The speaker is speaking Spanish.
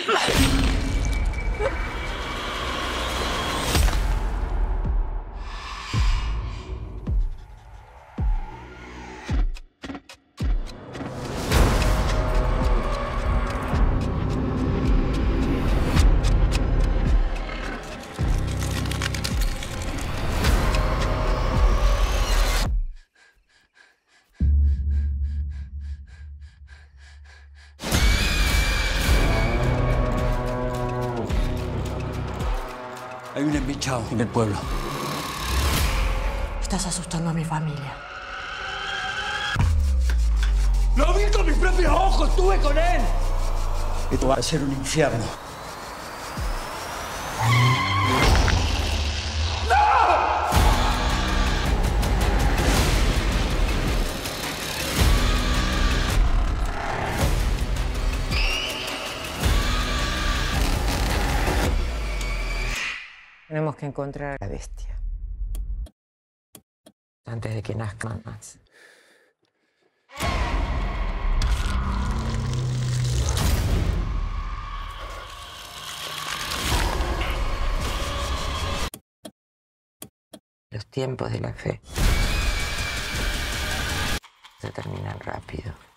Hay un embichado en el pueblo. Estás asustando a mi familia. ¡Lo vi con mis propios ojos! ¡Estuve con él! Esto va a ser un infierno. Tenemos que encontrar a la bestia antes de que nazcan más. Los tiempos de la fe se terminan rápido.